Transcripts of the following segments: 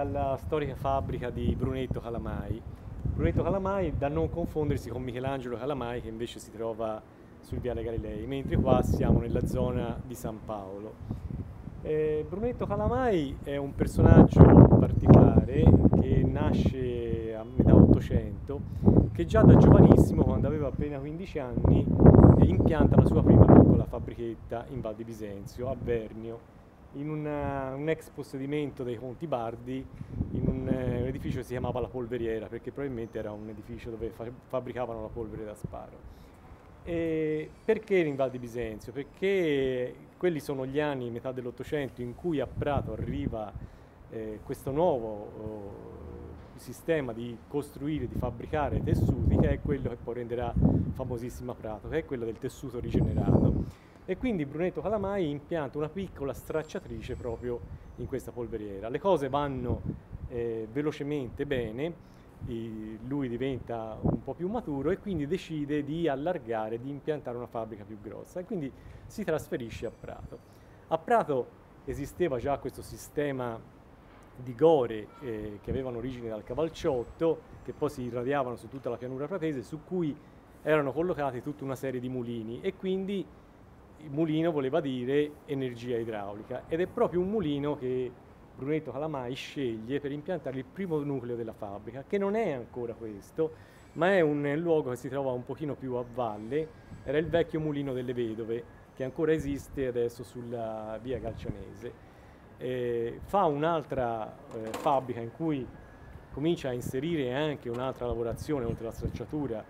alla storica fabbrica di Brunetto Calamai. Brunetto Calamai, da non confondersi con Michelangelo Calamai, che invece si trova sul Viale Galilei, mentre qua siamo nella zona di San Paolo. Brunetto Calamai è un personaggio particolare che nasce a metà Ottocento, che già da giovanissimo, quando aveva appena 15 anni, impianta la sua prima piccola fabbrichetta in Val di Bisenzio, a Vernio, in un ex possedimento dei Conti Bardi, in un edificio che si chiamava La Polveriera, perché probabilmente era un edificio dove fabbricavano la polvere da sparo. E perché in Val di Bisenzio? Perché quelli sono gli anni, metà dell'Ottocento, in cui a Prato arriva questo nuovo sistema di costruire, di fabbricare tessuti, che è quello che poi renderà famosissima Prato, che è quello del tessuto rigenerato. E quindi Brunetto Calamai impianta una piccola stracciatrice proprio in questa polveriera. Le cose vanno velocemente bene, lui diventa un po' più maturo e quindi decide di allargare, di impiantare una fabbrica più grossa e quindi si trasferisce a Prato. A Prato esisteva già questo sistema di gore che avevano origine dal cavalciotto, che poi si irradiavano su tutta la pianura pratese, su cui erano collocati tutta una serie di mulini e quindi il mulino voleva dire energia idraulica ed è proprio un mulino che Brunetto Calamai sceglie per impiantare il primo nucleo della fabbrica, che non è ancora questo, ma è un luogo che si trova un pochino più a valle, era il vecchio mulino delle Vedove, che ancora esiste adesso sulla via Galcianese. Fa un'altra fabbrica in cui comincia a inserire anche un'altra lavorazione oltre alla stracciatura,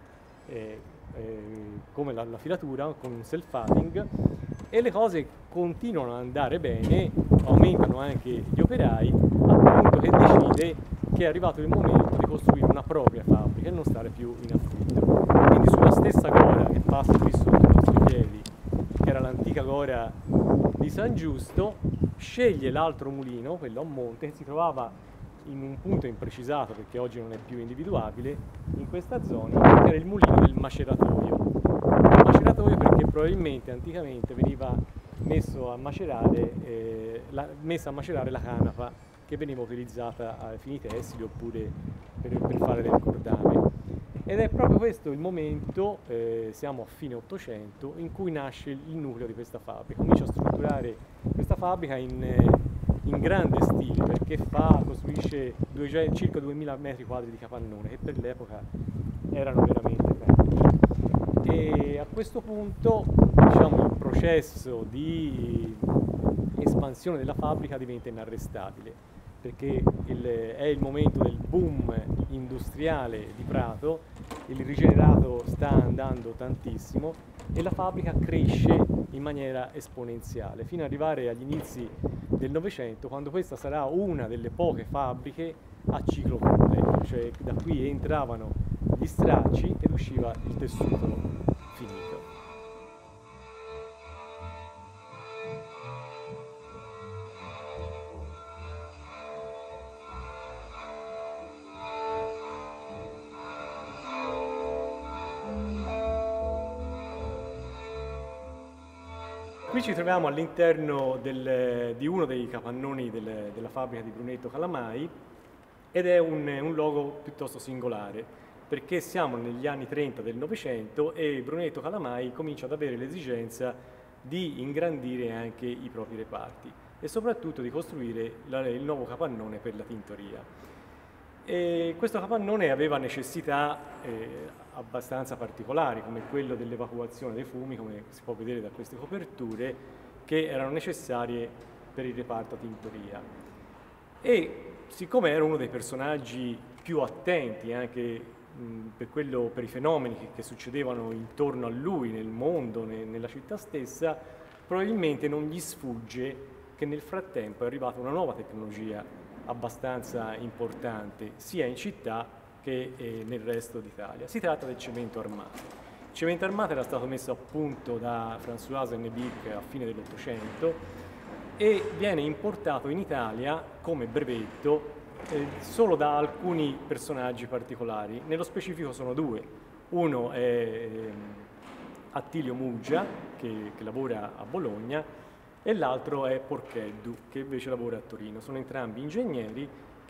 come la filatura con un self-fatting, e le cose continuano ad andare bene, aumentano anche gli operai, al punto che decide che è arrivato il momento di costruire una propria fabbrica e non stare più in affitto. Quindi sulla stessa gora che passa qui sotto i nostri piedi, che era l'antica gora di San Giusto, sceglie l'altro mulino, quello a monte, che si trovava in un punto imprecisato perché oggi non è più individuabile in questa zona, che era il mulino del maceratoio. Il maceratoio perché probabilmente anticamente veniva messa a macerare la canapa che veniva utilizzata ai fini tessili oppure per fare del cordame. Ed è proprio questo il momento, siamo a fine Ottocento, in cui nasce il nucleo di questa fabbrica. Comincia a strutturare questa fabbrica in grande stile perché costruisce circa 2000 metri quadri di capannone che per l'epoca erano veramente tanti. E a questo punto, diciamo, il processo di espansione della fabbrica diventa inarrestabile perché è il momento del boom industriale di Prato, il rigenerato sta andando tantissimo e la fabbrica cresce in maniera esponenziale fino ad arrivare agli inizi del Novecento, quando questa sarà una delle poche fabbriche a ciclo completo, cioè da qui entravano gli stracci ed usciva il tessuto finito. Qui ci troviamo all'interno di uno dei capannoni della fabbrica di Brunetto Calamai ed è un luogo piuttosto singolare perché siamo negli anni 30 del Novecento e Brunetto Calamai comincia ad avere l'esigenza di ingrandire anche i propri reparti e soprattutto di costruire il nuovo capannone per la tintoria. E questo capannone aveva necessità abbastanza particolari, come quello dell'evacuazione dei fumi, come si può vedere da queste coperture, che erano necessarie per il reparto a tintoria. E siccome era uno dei personaggi più attenti anche per i fenomeni che succedevano intorno a lui, nel mondo, nella città stessa, probabilmente non gli sfugge che nel frattempo è arrivata una nuova tecnologia abbastanza importante, sia in città che nel resto d'Italia. Si tratta del cemento armato. Il cemento armato era stato messo a punto da François Hennebic a fine dell'Ottocento e viene importato in Italia come brevetto solo da alcuni personaggi particolari. Nello specifico sono due. Uno è Attilio Muggia, che lavora a Bologna, e l'altro è Porcheddu, che invece lavora a Torino. Sono entrambi ingegneri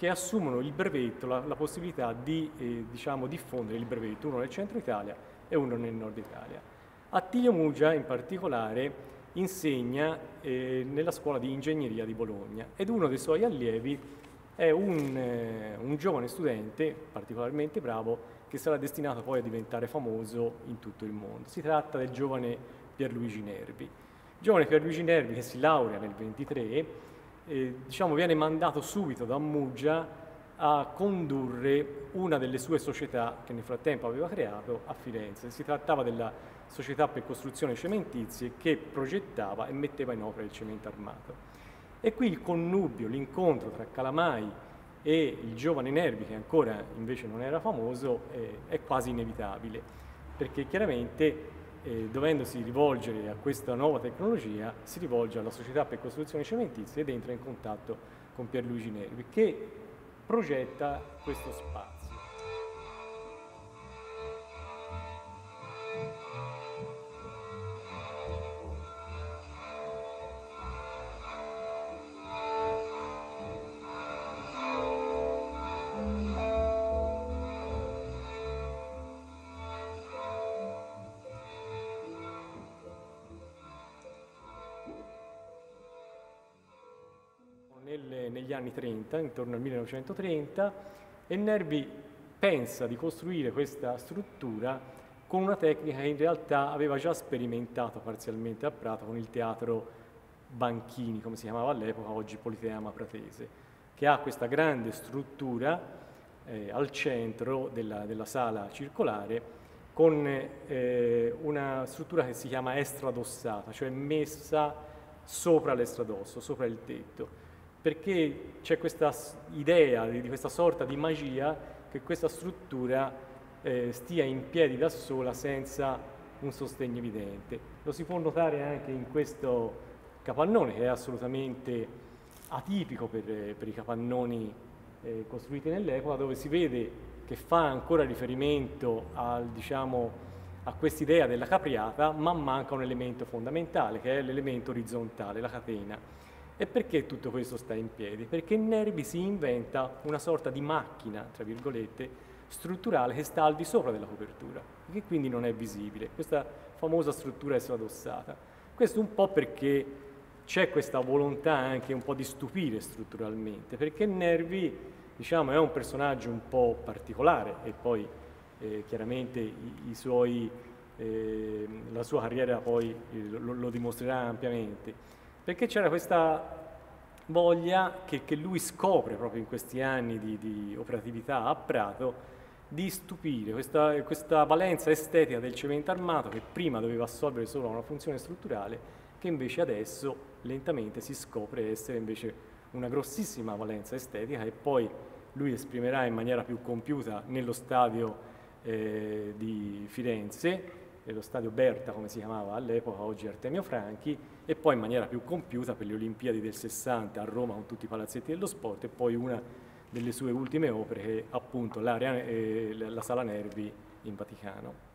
che assumono il brevetto, la possibilità di diciamo, diffondere il brevetto, uno nel centro Italia e uno nel nord Italia. Attilio Mugia in particolare insegna nella scuola di ingegneria di Bologna ed uno dei suoi allievi è un giovane studente particolarmente bravo che sarà destinato poi a diventare famoso in tutto il mondo. Si tratta del giovane Pierluigi Nervi. Il giovane Pierluigi Nervi che si laurea nel 23 diciamo, viene mandato subito da Mugia a condurre una delle sue società che nel frattempo aveva creato a Firenze. Si trattava della società per costruzioni cementizie che progettava e metteva in opera il cemento armato. E qui il connubio, l'incontro tra Calamai e il giovane Nervi, che ancora invece non era famoso, è quasi inevitabile, perché chiaramente dovendosi rivolgere a questa nuova tecnologia, si rivolge alla società per costruzioni cementizie ed entra in contatto con Pierluigi Nervi, che progetta questo spazio. Negli anni 30, intorno al 1930, e Nervi pensa di costruire questa struttura con una tecnica che in realtà aveva già sperimentato parzialmente a Prato con il teatro Banchini, come si chiamava all'epoca, oggi Politeama Pratese, che ha questa grande struttura al centro della sala circolare con una struttura che si chiama estradossata, cioè messa sopra l'estradosso, sopra il tetto, perché c'è questa idea di questa sorta di magia che questa struttura stia in piedi da sola senza un sostegno evidente. Lo si può notare anche in questo capannone, che è assolutamente atipico per i capannoni costruiti nell'epoca, dove si vede che fa ancora riferimento diciamo, a quest'idea della capriata, ma manca un elemento fondamentale, che è l'elemento orizzontale, la catena. E perché tutto questo sta in piedi? Perché Nervi si inventa una sorta di macchina, tra virgolette, strutturale che sta al di sopra della copertura, che quindi non è visibile, questa famosa struttura estradossata. Questo un po' perché c'è questa volontà anche un po' di stupire strutturalmente, perché Nervi, diciamo, è un personaggio un po' particolare e poi chiaramente la sua carriera poi lo dimostrerà ampiamente. Perché c'era questa voglia che lui scopre proprio in questi anni di operatività a Prato di stupire, questa valenza estetica del cemento armato che prima doveva assolvere solo una funzione strutturale, che invece adesso lentamente si scopre essere invece una grossissima valenza estetica e poi lui esprimerà in maniera più compiuta nello stadio di Firenze, lo stadio Berta come si chiamava all'epoca, oggi Artemio Franchi, e poi in maniera più compiuta per le Olimpiadi del 60 a Roma con tutti i palazzetti dello sport, e poi una delle sue ultime opere che è appunto la Sala Nervi in Vaticano.